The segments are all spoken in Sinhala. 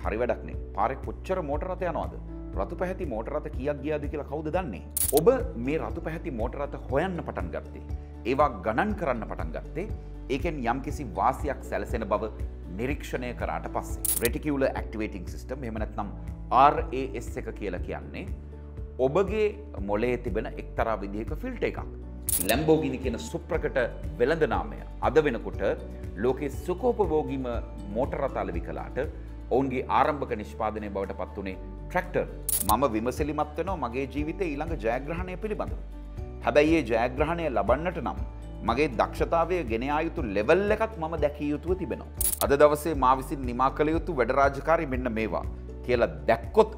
හරි වැඩක් නේ. පාරේ කොච්චර මෝටර රථ යනවද? රතු පැහැති මෝටර රථ කීයක් ගියාද කියලා කවුද දන්නේ? ඔබ මේ රතු පැහැති මෝටර රථ හොයන්න පටන් ගත්තේ. ඒවා ගණන් කරන්න පටන් ගත්තේ. ඒකෙන් යම්කිසි වාසියක් සැලසෙන බව නිරීක්ෂණය කරාට පස්සේ. රෙටිකියුලර් ඇක්ටිවේටිංగ్ සිස්ටම් එහෙම නැත්නම් RAS එක කියලා කියන්නේ ඔබගේ මොළයේ තිබෙන එක්තරා විදිහක ෆිල්ටර් එකක්. ලැම්බෝගිනි කියන සුප්‍රකට වෙළඳ නාමය අද වෙනකොට ලෝකේ සුඛෝපභෝගීම මෝටර රථ අලෙවි කළාට ඔවුන්ගේ ආරම්භක නිෂ්පාදනය බවට පත් වුණේ ට්‍රැක්ටර්. මම විමසිලිමත් වෙනවා මගේ ජීවිතයේ ඊළඟ ජයග්‍රහණය පිළිබඳව. හැබැයි මේ ජයග්‍රහණය ලබන්නට නම් මගේ දක්ෂතාවය ගෙන යා යුතු ලෙවල් එකක් මම දැකිය යුතුව තිබෙනවා. අද දවසේ මා විසින් නිමා කළ යුතු වැඩ රාජකාරී මෙන්න මේවා කියලා දැක්කොත්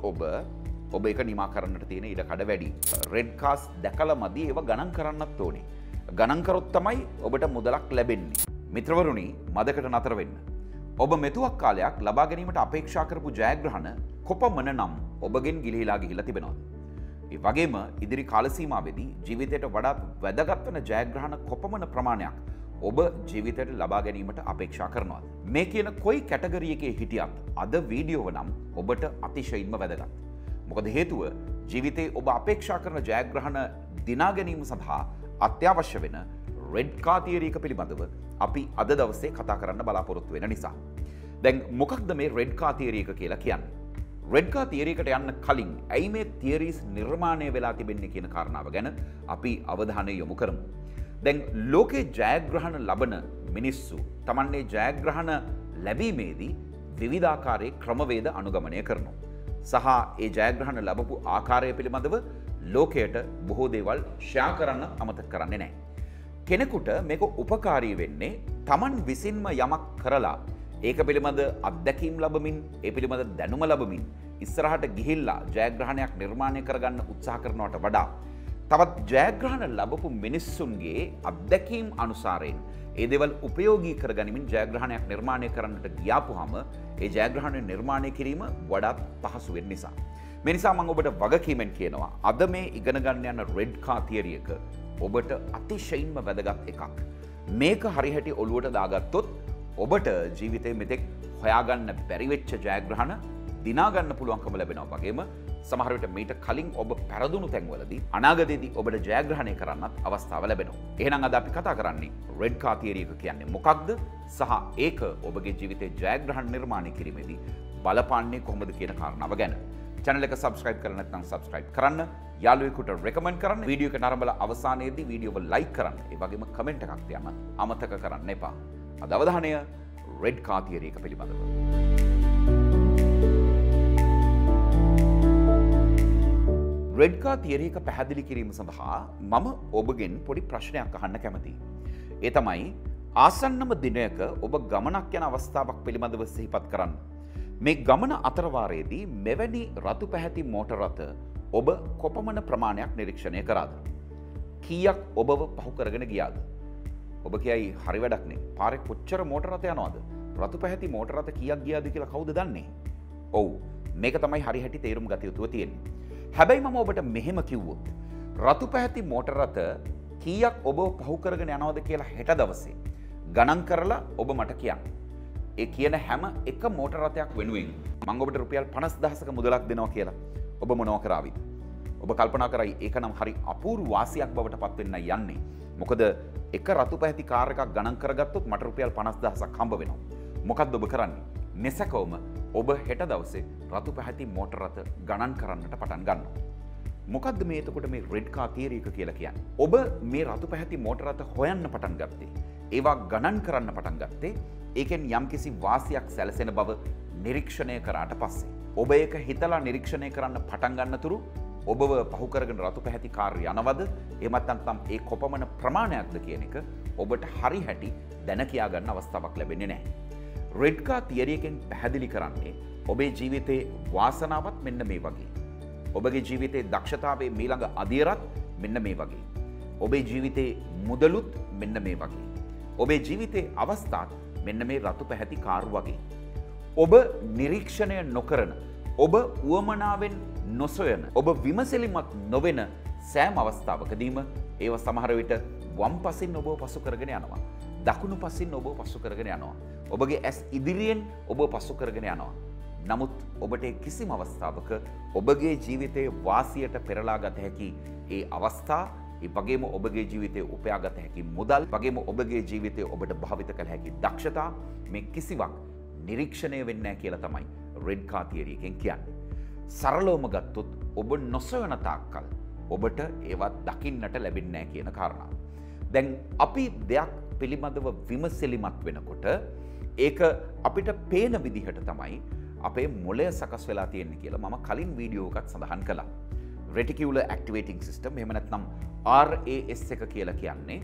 ඔබ ඒක නිමා කරන්නට තියෙන ඉඩ කඩ වැඩි. රෙඩ් කාස් දැකලා මදි ඒව ගණන් කරන්නත් ඕනේ. ගණන් කරොත් තමයි ඔබට මුදලක් ලැබෙන්නේ. මිත්‍රවරුනි, මදකට නතර වෙන්න. ඔබ මෙතුවක් කාලයක් ලබා ගැනීමට අපේක්ෂා කරපු ජයග්‍රහණ කොපමණ නම් ඔබගෙන් ගිලිහිලා ගිහිලා තිබෙනවද? ඒ වගේම ඉදිරි කාල සීමාවෙදී ජීවිතයට වඩාත් වැදගත් වෙන ජයග්‍රහණ කොපමණ ප්‍රමාණයක් ඔබ ජීවිතයට ලබා ගැනීමට අපේක්ෂා කරනවද? මේ කියන කොයි කැටගරි එකේ හිටියත් අද වීඩියෝව නම් ඔබට අතිශයින්ම වැදගත්. මොකද හේතුව ජීවිතේ ඔබ අපේක්ෂා කරන ජයග්‍රහණ දිනා ගැනීම සඳහා අත්‍යවශ්‍ය වෙන රෙඩ් කා තියරි එක පිළිබඳව අපි අද දවසේ කතා කරන්න බලාපොරොත්තු වෙන නිසා. දැන් මොකක්ද මේ රෙඩ් කා තියරි එක කියලා කියන්නේ? රෙඩ් කා තියරි එකට යන්න කලින් ඇයි මේ තියරිස් නිර්මාණය වෙලා තිබෙන්නේ කියන කාරණාව ගැන අපි අවධානය යොමු කරමු. දැන් ලෝකේ ජයග්‍රහණ ලබන මිනිස්සු තමන්නේ ජයග්‍රහණ ලැබීමේදී විවිධාකාරයේ ක්‍රමවේද අනුගමනය කරනවා. සහ ඒ ජයග්‍රහණ ලැබපු ආකාරය පිළිබඳව ලෝකයට බොහෝ දේවල් ෂෙයා කරන්න අමතක කරන්නේ නැහැ. කෙනෙකුට මේක උපකාරී වෙන්නේ Taman විසින්ම යමක් කරලා ඒක පිළිබඳ අත්දැකීම් ලැබමින් ඒ පිළිබඳ දැනුම ලැබමින් ඉස්සරහට ගිහිල්ලා ජයග්‍රහණයක් නිර්මාණය කරගන්න උත්සාහ කරනවට වඩා තවත් ජයග්‍රහණ ලැබපු මිනිස්සුන්ගේ අත්දැකීම් අනුසාරයෙන් ඒ දේවල් උපයෝගී කරගනිමින් ජයග්‍රහණයක් නිර්මාණය කරන්නට ගියාපුහම ඒ ජයග්‍රහණය නිර්මාණය කිරීම වඩාත් පහසු වෙන නිසා. මේ නිසා මම ඔබට වගකීමෙන් කියනවා අද මේ ඉගෙන ගන්න යන රෙඩ් කා තියරි එක ඔබට අතිශයින්ම වැදගත් එකක්. මේක හරිහැටි ඔළුවට දාගත්තොත් ඔබට ජීවිතේ මෙතෙක් හොයාගන්න බැරි වෙච්ච ජයග්‍රහණ දිනා ගන්න පුළුවන්කම ලැබෙනවා වගේම සමහර විට මීට කලින් ඔබ පෙරදුණු තැන්වලදී අනාගතයේදී ඔබට ජයග්‍රහණය කරන්නත් අවස්ථාව ලැබෙනවා. එහෙනම් අද අපි කතා කරන්නේ රෙඩ් කා තියරි එක කියන්නේ මොකක්ද සහ ඒක ඔබගේ ජීවිතේ ජයග්‍රහණ නිර්මාණය කිරීමේදී බලපාන්නේ කොහොමද කියන කාරණාව ගැන. channel එක subscribe කරලා නැත්නම් subscribe කරන්න, යාළුවෙකුට recommend කරන්න, වීඩියෝ එක නරඹලා අවසානයේදී වීඩියෝව like කරන්න, ඒ වගේම comment එකක් තියන්න අමතක කරන්න එපා. අද අවධානය රෙඩ් කා තියරි එක පිළිබඳව. රෙඩ් කා තියරි එක පැහැදිලි කිරීම සඳහා මම ඔබගෙන් පොඩි ප්‍රශ්නයක් අහන්න කැමතියි. ඒ තමයි ආසන්නම දිනයක ඔබ ගමනක් යන අවස්ථාවක් පිළිබඳව සිහිපත් කරන්න. මේ ගමන අතරවාරයේදී මෙවැනි රතු පැහැති මෝටර රථ ඔබ කොපමණ ප්‍රමාණයක් නිරීක්ෂණය කරාද? කීයක් ඔබව පහු කරගෙන ගියාද? ඔබ කියයි හරි වැඩක් නේ. පාරේ කොච්චර මෝටර රථ යනවද? රතු පැහැති මෝටර රථ කීයක් ගියාද කියලා කවුද දන්නේ? ඔව්, මේක තමයි හරි හැටි තේරුම් ගත යුතුව තියෙන්නේ. හැබැයි මම ඔබට මෙහෙම කිව්වොත් රතු පැහැති මෝටර රථ කීයක් ඔබව පහු කරගෙන යනවද කියලා හෙට දවසේ ගණන් කරලා ඔබ මට කියන්න. ඒ කියන හැම එක මෝටර රථයක් වෙනුවෙන් මම ඔබට රුපියල් 50000ක මුදලක් දෙනවා කියලා ඔබ මොනව කරාවිද? ඔබ කල්පනා කරයි ඒක නම් හරි අපූර්ව වාසියක් බවට පත් වෙන්න යන්නේ. මොකද එක රතු පැහැති කාර් එකක් ගණන් කරගත්තොත් මට රුපියල් 50000ක් හම්බ වෙනවා. මොකද්ද ඔබ කරන්නේ? මෙසකවම ඔබ හෙට දවසේ රතු පැහැති මෝටර රථ ගණන් කරන්නට පටන් ගන්නවා. මොකද්ද මේ එතකොට මේ රෙඩ් කා තියරි එක කියලා කියන්නේ? ඔබ මේ රතු පැහැති මෝටර රථ හොයන්න පටන් ගත්තේ. ඒවා ගණන් කරන්න පටන් ගත්තේ ඒකෙන් යම්කිසි වාසියක් සැලසෙන බව නිරීක්ෂණය කරාට පස්සේ. ඔබ ඒක හිතලා නිරීක්ෂණය කරන්න පටන් ගන්නතුරු ඔබව පහු කරගෙන රතු පැහැති කාර් යනවද? එහෙමත් නැත්නම් ඒ කොපමණ ප්‍රමාණයක්ද කියන එක ඔබට හරි හැටි දැන කියා ගන්න අවස්ථාවක් ලැබෙන්නේ නැහැ. රෙඩ් කා තියරි එකෙන් පැහැදිලි කරන්නේ ඔබේ ජීවිතේ වාසනාවත් මෙන්න මේ වගේ. ඔබගේ ජීවිතේ දක්ෂතාවයේ මීළඟ අදියරත් මෙන්න මේ වගේ. ඔබේ ජීවිතේ මුදලුත් මෙන්න මේ වගේ. ඔබේ ජීවිතේ අවස්ථාත් මෙන්න මේ රතු පැහැති කාර් වගේ. ඔබ නිරීක්ෂණය නොකරන, ඔබ උවමනාවෙන් නොසොයන, ඔබ විමසිලිමත් නොවෙන සෑම අවස්ථාවකදීම ඒව සමහර විට වම් පසින් ඔබව පසු කරගෙන යනවා. දකුණු පසින් ඔබව පසු කරගෙන යනවා. ඔබගේ ඇස් ඉදිරියෙන් ඔබ පසු කරගෙන යනවා. නමුත් ඔබට කිසිම අවස්ථාවක ඔබගේ ජීවිතයේ වාසියට පෙරලා ගත හැකි ඒ අවස්ථා, ඒ වගේම ඔබගේ ජීවිතයේ උපයා ගත හැකි මුදල්, වගේම ඔබගේ ජීවිතයේ ඔබට භාවිත කළ හැකි දක්ෂතා මේ කිසිවක් නිරීක්ෂණය වෙන්නේ නැහැ කියලා තමයි රෙඩ් කාර් තියරි එකෙන් කියන්නේ. සරලවම ගත්තොත් ඔබ නොසොයන තාක්කල් ඔබට ඒවත් දකින්නට ලැබෙන්නේ නැහැ කියන කාරණාව. දැන් අපි දෙයක් පිළිබඳව විමසිලිමත් වෙනකොට ඒක අපිට පේන විදිහට තමයි අපේ මොළය සකස් වෙලා තියෙන්නේ කියලා මම කලින් වීඩියෝ එකක් සඳහන් කළා. රෙටිකියුලර් ඇක්ටිවේටිං සිස්ටම්, එහෙම නැත්නම් RAS එක කියලා කියන්නේ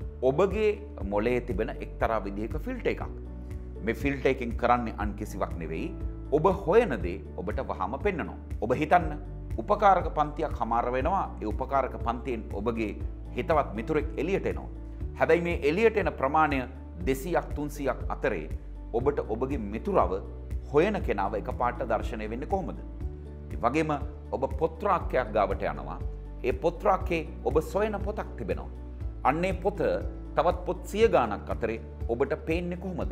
ඔබගේ මොළයේ තිබෙන එක්තරා විදිහක ෆිල්ටර් එකක්. මේ ෆිල්ටර් එකෙන් කරන්නේ අන් කිසිවක් නෙවෙයි, ඔබ හොයන දේ ඔබට වහාම පෙන්නනවා. ඔබ හිතන්න උපකාරක පන්තියක් හමාර වෙනවා, ඒ උපකාරක පන්තියෙන් ඔබගේ හිතවත් මිතුරෙක් එළියට එනවා. හැබැයි මේ එළියට එන ප්‍රමාණය 200ක් 300ක් අතරේ ඔබට ඔබගේ මිතුරව හොයන කෙනාව එකපාරට දර්ශනය වෙන්නේ කොහොමද? ඒ වගේම ඔබ පොත් රාක්කයක් ගාවට යනවා. ඒ පොත් රාක්කේ ඔබ සොයන පොතක් තිබෙනවා. අන්නේ පොත තවත් පොත් 100 ගාණක් අතරේ ඔබට පේන්නේ කොහොමද?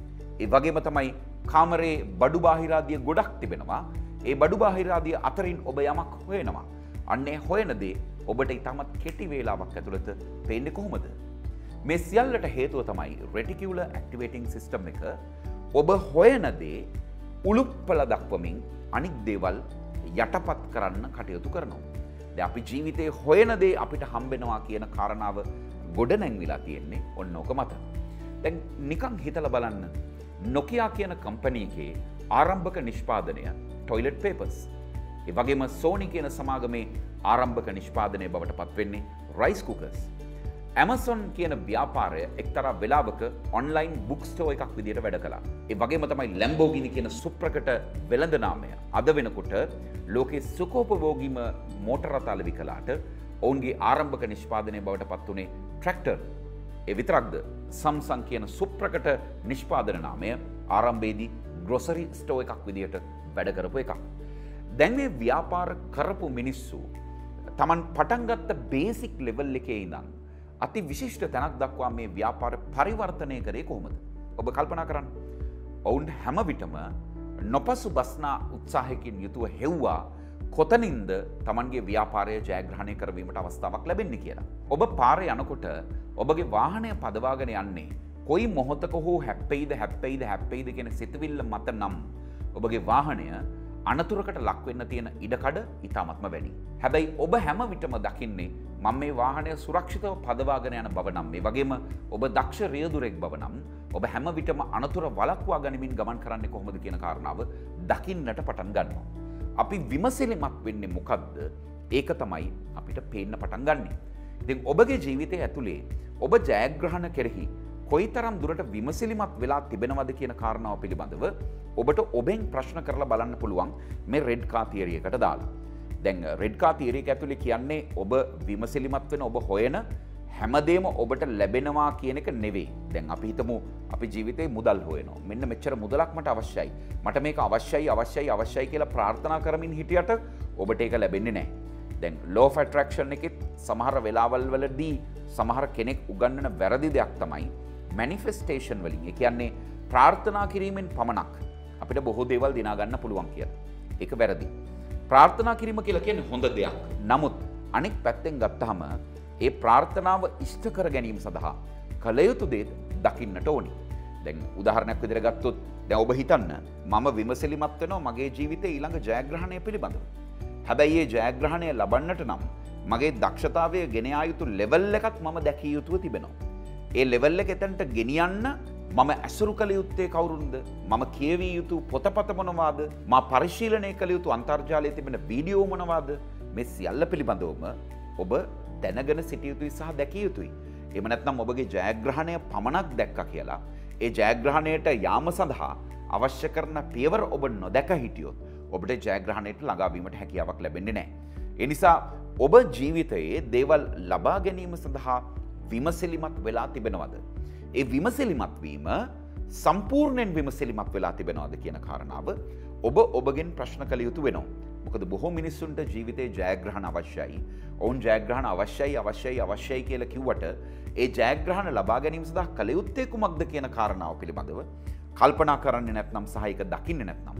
ඒ වගේම තමයි කාමරේ බඩු බාහිරාදිය ගොඩක් තිබෙනවා. ඒ බඩු බාහිරාදිය අතරින් ඔබ යමක් හොයනවා. අන්නේ හොයන දේ ඔබට ඉතාමත් කෙටි වේලාවක් ඇතුළත පේන්නේ කොහොමද? මේ සියල්ලට හේතුව තමයි රෙටිකියුලර් ඇක්ටිවේටිං සිස්ටම් එක. ඔබ හොයන දේ උලුප්පල දක්වමින් අනික් දේවල් යටපත් කරන්න කටයුතු කරනවා. දැන් අපි ජීවිතේ හොයන දේ අපිට හම්බෙනවා කියන කාරණාව ගොඩනැංවිලා තියෙන්නේ ඔන්න ඕක මත. දැන් නිකන් හිතලා බලන්න, නොකියා කියන කම්පැනි එකේ ආරම්භක නිෂ්පාදනය ටොයිලට් පේපර්ස්. ඒ වගේම සෝනි කියන සමාගමේ ආරම්භක නිෂ්පාදනය බවට පත් වෙන්නේ රයිස් කුකර්ස්. Amazon කියන ව්‍යාපාරය එක්තරා වෙලාවක ඔන්ලයින් බුක් ස්ටෝර් එකක් විදිහට වැඩ කළා. ඒ වගේම තමයි Lamborghini කියන සුප්‍රකට වෙළඳ නාමය අද වෙනකොට ලෝකේ සුඛෝපභෝගීම මෝටර රථ අලෙවි කළාට ඔවුන්ගේ ආරම්භක නිෂ්පාදනය බවට පත් වුණේ ට්‍රැක්ටර්. ඒ විතරක්ද Samsung කියන සුප්‍රකට නිෂ්පාදන නාමය ආරම්භයේදී ග්‍රොසරි ස්ටෝර් එකක් විදිහට වැඩ කරපු එකක්. දැන් මේ ව්‍යාපාර කරපු මිනිස්සු Taman පටන් ගත්ත බේසික් ලෙවල් එකේ ඉඳන් අති විශිෂ්ට තැනක් දක්වා මේ ව්‍යාපාර පරිවර්තනය කරේ කොහොමද? ඔබ කල්පනා කරන්න. ඔවුන් හැම විටම නොපසු බස්නා උත්සාහයකින් යුතුව හෙව්වා කොතනින්ද Tamanගේ ව්‍යාපාරය ජයග්‍රහණය කරවීමට අවස්ථාවක් ලැබෙන්නේ කියලා. ඔබ පාරේ යනකොට ඔබගේ වාහනය පදවාගෙන යන්නේ කොයි මොහොතක හෝ හැප්පෙයිද කියන සිතවිල්ල මත නම් ඔබගේ වාහනය අනතුරකට ලක් වෙන්න තියෙන ඉඩකඩ ඉතාමත්ම වැඩි. හැබැයි ඔබ හැම විටම දකින්නේ මම මේ වාහනය සුරක්ෂිතව පදවාගෙන යන බව නම්, මේ වගේම ඔබ දක්ෂ රියදුරෙක් බව නම් ඔබ හැම විටම අනතුර වළක්වා ගනිමින් ගමන් කරන්නේ කොහොමද කියන කාරණාව දකින්නට පටන් ගන්නවා. අපි විමසිලිමත් වෙන්නේ මොකද්ද? ඒක තමයි අපිට පේන්න පටන් ගන්නෙ. ඉතින් ඔබගේ ජීවිතය ඇතුලේ ඔබ ජයග්‍රහණ කෙරෙහි කොයිතරම් දුරට විමසිලිමත් වෙලා තිබෙනවද කියන කාරණාව පිළිබඳව ඔබට ඔබෙන් ප්‍රශ්න කරලා බලන්න පුළුවන් මේ රෙඩ් කාර් තියරි එකට දාලා. දැන් රෙඩ් කාර් තියරි එක ඇතුලේ කියන්නේ ඔබ විමසිලිමත් වෙන, ඔබ හොයන හැමදේම ඔබට ලැබෙනවා කියන එක නෙවෙයි. දැන් අපි හිතමු අපි ජීවිතේ මුදල් හොයනවා. මෙන්න මෙච්චර මුදලක් මට අවශ්‍යයි. මට මේක අවශ්‍යයි කියලා ප්‍රාර්ථනා කරමින් හිටියට ඔබට ඒක ලැබෙන්නේ නැහැ. දැන් law of attraction එකෙත් සමහර වෙලාවල් වලදී සමහර කෙනෙක් උගන්වන වැරදි දෙයක් තමයි manifestation වලින්. ඒ කියන්නේ ප්‍රාර්ථනා කිරීමෙන් පමණක් අපිට බොහෝ දේවල් දිනා ගන්න පුළුවන් කියලා. ඒක වැරදි. ප්‍රාර්ථනා කිරීම කියලා කියන්නේ හොඳ දෙයක්. නමුත් අනෙක් පැත්තෙන් ගත්තාම ඒ ප්‍රාර්ථනාව ඉෂ්ට කර ගැනීම සඳහා කළ යුතු දේ දකින්නට ඕනි. දැන් උදාහරණයක් විදිහට ගත්තොත් දැන් ඔබ හිතන්න මම විමසිලිමත් වෙනවා මගේ ජීවිතයේ ඊළඟ ජයග්‍රහණය පිළිබඳව. හැබැයි මේ ජයග්‍රහණය ලබන්නට නම් මගේ දක්ෂතාවය ගෙන යා යුතු ලෙවල් එකක් මම දැකිය යුතුව තිබෙනවා. ඒ ලෙවල් එක එතනට ගෙනියන්න මම ඇසුරු කළ යුත්තේ කවුරුන්ද? මම කියවිය යුතු පොතපත මොනවාද? මා පරිශීලනය කළ යුතු අන්තර්ජාලයේ තිබෙන වීඩියෝ මොනවාද? මේ සියල්ල පිළිබඳවම ඔබ දැනගෙන සිටිය යුතුයි සහ දැකිය යුතුයි. එහෙම නැත්නම් ඔබගේ ජයග්‍රහණය පමණක් දැක්කා කියලා ඒ ජයග්‍රහණයට යාම සඳහා අවශ්‍ය කරන පියවර ඔබ නොදැක හිටියොත් ඔබට ජයග්‍රහණයට ළඟා වීමට හැකියාවක් ලැබෙන්නේ නැහැ. ඒ නිසා ඔබ ජීවිතයේ දේවල් ලබා ගැනීම සඳහා විමසිලිමත් වෙලා තිබෙනවද? ඒ විමසිලිමත් වීම සම්පූර්ණයෙන් විමසිලිමත් වෙලා තිබෙනවද කියන කාරණාව ඔබ ඔබගෙන් ප්‍රශ්න කළ යුතු වෙනවා. මොකද බොහෝ මිනිස්සුන්ට ජීවිතේ ජයග්‍රහණ අවශ්‍යයි. ඔවුන් ජයග්‍රහණ අවශ්‍යයි කියලා කිව්වට ඒ ජයග්‍රහණ ලබා ගැනීම සඳහා කළ යුත්තේ කුමක්ද කියන කාරණාව පිළිබඳව කල්පනා කරන්නේ නැත්නම් සහ ඒක දකින්නේ නැත්නම්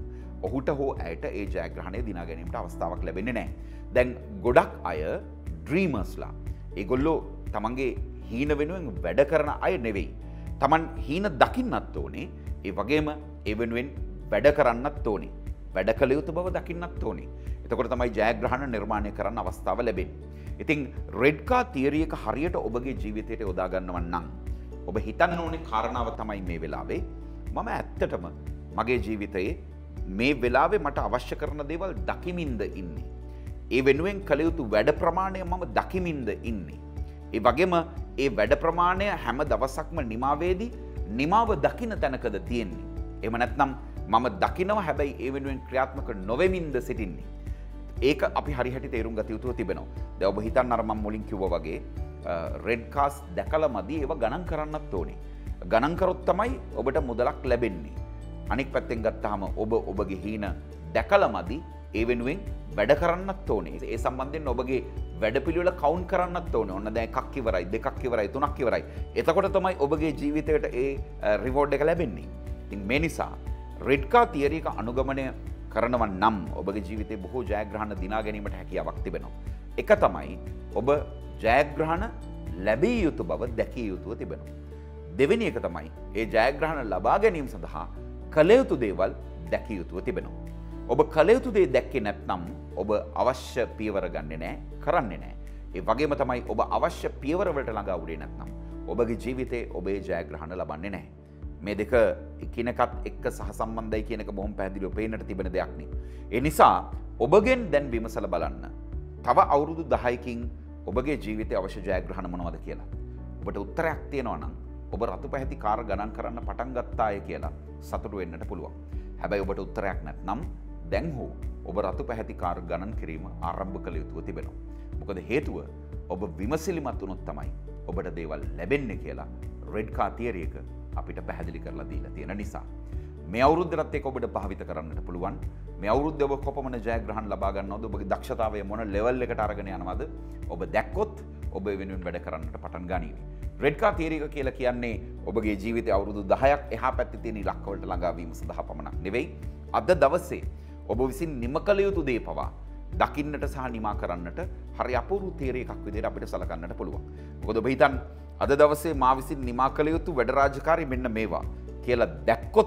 ඔහුට හෝ ඇයට ඒ ජයග්‍රහණය දිනා ගැනීමට අවස්ථාවක් ලැබෙන්නේ නැහැ. දැන් ගොඩක් අය ඩ්‍රීමර්ස්ලා. ඒගොල්ලෝ තමන්ගේ හීන වෙනුවෙන් වැඩ කරන අය නෙවෙයි. තමන් හීන දකින්නත් ඕනේ. ඒ වගේම ඒ වෙනුවෙන් වැඩ කරන්නත් ඕනේ. වැඩ කළ යුතු බව දකින්නත් ඕනේ. එතකොට තමයි ජයග්‍රහණ නිර්මාණය කරන්න අවස්ථාව ලැබෙන්නේ. ඉතින් රෙඩ් කාර් තියරි එක හරියට ඔබගේ ජීවිතයට යොදා ගන්නව නම් ඔබ හිතන්න ඕනේ කාරණාව තමයි මේ වෙලාවේ මම ඇත්තටම මගේ ජීවිතයේ මේ වෙලාවේ මට අවශ්‍ය කරන දේවල් දකිමින්ද ඉන්නේ. ඒ වෙනුවෙන් කළ යුතු වැඩ ප්‍රමාණය මම දකිමින්ද ඉන්නේ. ඒ වගේම ඒ වැඩ ප්‍රමාණය හැම දවසක්ම නිමාවේදී නිමාව දකින්න තැනකද තියෙන්නේ. එහෙම නැත්නම් මම දකිනවා හැබැයි ඒ වෙනුවෙන් ක්‍රියාත්මක නොවෙමින්ද සිටින්නේ. ඒක අපි හරියට තේරුම් ගත යුතුව තිබෙනවා. දැන් ඔබ හිතන්න අර මම මුලින් කිව්වා වගේ රෙඩ් කාස් දැකලාමදී ඒව ගණන් කරන්නත් ඕනේ. ගණන් කරොත් තමයි ඔබට මුදලක් ලැබෙන්නේ. අනික් පැත්තෙන් ගත්තාම ඔබ ඔබගේ හීන දැකලාමදී ඒ වෙනුවෙන් වැඩ කරන්නත් ඕනේ. ඒ සම්බන්ධයෙන් ඔබගේ වැඩපිළිවෙල කවුන්ට් කරන්නත් ඕනේ. ඔන්න දැන් එකක් ඉවරයි, දෙකක් ඉවරයි, තුනක් ඉවරයි. එතකොට තමයි ඔබගේ ජීවිතයට ඒ රිවෝඩ් එක ලැබෙන්නේ. ඉතින් මේ නිසා රෙඩ් කාර් තියරි එක අනුගමනය කරනවා නම් ඔබගේ ජීවිතේ බොහෝ ජයග්‍රහණ දිනා ගැනීමට හැකියාවක් තිබෙනවා. එක තමයි ඔබ ජයග්‍රහණ ලැබිය යුතු බව දැකිය යුතුව තිබෙනවා. දෙවෙනි එක තමයි ඒ ජයග්‍රහණ ලබා ගැනීම සඳහා කළ යුතු දේවල් දැකිය යුතුව තිබෙනවා. ඔබ කළ යුතු දේ දැක්කේ නැත්නම් ඔබ අවශ්‍ය පියවර ගන්නෙ නැහැ, කරන්නේ නැහැ. ඒ වගේම තමයි ඔබ අවශ්‍ය පියවර වලට ළඟා වුණේ නැත්නම් ඔබගේ ජීවිතේ ඔබේ ජයග්‍රහණ ලබන්නේ නැහැ. මේ දෙක එකිනෙකත් එක්ක සහසම්බන්ධයි කියන එක බොහොම පැහැදිලිව පේන්නට තිබෙන දෙයක් නේ. ඒ නිසා ඔබගෙන් දැන් විමසලා බලන්න. තව අවුරුදු 10කින් ඔබගේ ජීවිතයේ අවශ්‍ය ජයග්‍රහණ මොනවද කියලා. ඔබට උත්තරයක් තියෙනවා නම් ඔබ රතු පැහැති කාර් ගණන් කරන්න පටන් ගත්තාය කියලා සතුටු වෙන්නට පුළුවන්. හැබැයි ඔබට උත්තරයක් නැත්නම් දැන් හෝ ඔබ රතු පැහැති කාර් ගණන් කිරීම ආරම්භ කළ යුතුව තිබෙනවා. මොකද හේතුව ඔබ විමසිලිමත් වුණොත් තමයි ඔබට දේවල් ලැබෙන්නේ කියලා රෙඩ් කාර් තියරි එක අපිට පැහැදිලි කරලා දීලා තියෙන නිසා. මේ අවුරුද්දටත් ඒක ඔබට භාවිත කරන්නට පුළුවන්. මේ අවුරුද්දේ ඔබ කොපමණ ජයග්‍රහණ ලබා ගන්නවද? ඔබගේ දක්ෂතාවය මොන ලෙවල් එකට අරගෙන යනවද? ඔබ දැක්කොත් ඔබ වෙනුවෙන් වැඩ කරන්නට පටන් ගනීවි. රෙඩ් කාර් තියරි එක කියලා කියන්නේ ඔබගේ ජීවිතයේ අවුරුදු 10ක් එහා පැත්තේ තියෙන ඉලක්ක වලට ළඟා වීම සඳහා පමණක් නෙවෙයි. අද දවසේ ඔබ විසින් නිම කළ යුතු දේ පවා දකින්නට සහ නිමා කරන්නට හරි අපූර්ව තියරි එකක් විදිහට අපිට සලකන්නට පුළුවන්. මොකද ඔබ හිතන්න අද දවසේ මා විසින් නිමා කළ යුතු වැඩ රාජකාරී මෙන්න මේවා කියලා දැක්කොත්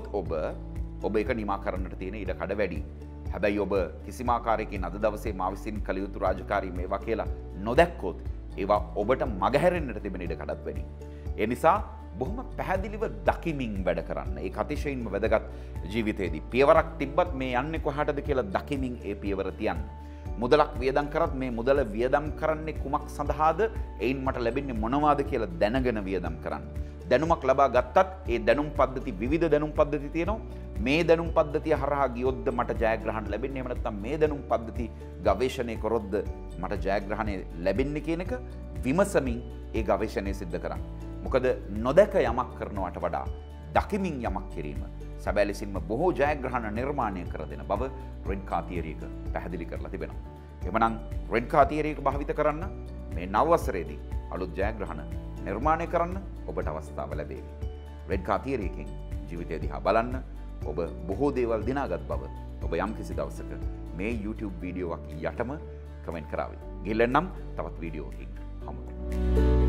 ඔබ ඒක නිමා කරන්නට තියෙන ඉඩ කඩ වැඩි. හැබැයි ඔබ කිසිම ආකාරයකින් අද දවසේ මා විසින් කළ යුතු රාජකාරී මේවා කියලා නොදැක්කොත් ඒවා ඔබට මගහැරෙන්නට තිබෙන ඉඩ කඩත් වැඩි. ඒ නිසා බොහොම පැහැදිලිව දකිමින් වැඩ කරන්න. ඒක අතිශයින්ම වැදගත් ජීවිතේදී. පියවරක් තිබ්බත් මේ යන්නේ කොහාටද කියලා දකිමින් ඒ පියවර තියන්න. මුදලක් වියදම් කරත් මේ මුදල වියදම් කරන්නේ කුමක් සඳහාද? එයින් මට ලැබෙන්නේ මොනවාද කියලා දැනගෙන වියදම් කරන්න. දැනුමක් ලබා ගත්තත් ඒ දැනුම් පද්ධති විවිධ දැනුම් පද්ධති තියෙනවා. මේ දැනුම් පද්ධතිය හරහා ගියොත්ද මට ජයග්‍රහණ ලැබෙන්නේ? එහෙම නැත්නම් මේ දැනුම් පද්ධති ගවේෂණය කරොත්ද මට ජයග්‍රහණය ලැබෙන්නේ කියන එක විමසමින් ඒ ගවේෂණය සිද්ධ කරන්න. මොකද නොදැක යමක් කරනවට වඩා දකිමින් යමක් කිරීම සැබෑ ලෙසින්ම බොහෝ ජයග්‍රහණ නිර්මාණය කර දෙන බව රෙඩ් කාර් තියරි එක පැහැදිලි කරලා තිබෙනවා. එhmenan රෙඩ් කාර් තියරි එක භාවිත කරන්න මේ නව වසරේදී අලුත් ජයග්‍රහණ නිර්මාණය කරන්න ඔබට අවස්ථාව ලැබේවි. රෙඩ් කාර් තියරි එකෙන් ජීවිතය දිහා බලන්න ඔබ බොහෝ දේවල් දිනාගත් බව ඔබ යම් කිසි දවසක මේ YouTube වීඩියෝවක් යටම කමෙන්ට් කරાવી. ගිහින් නම් තවත් වීඩියෝකින් හමු වෙමු.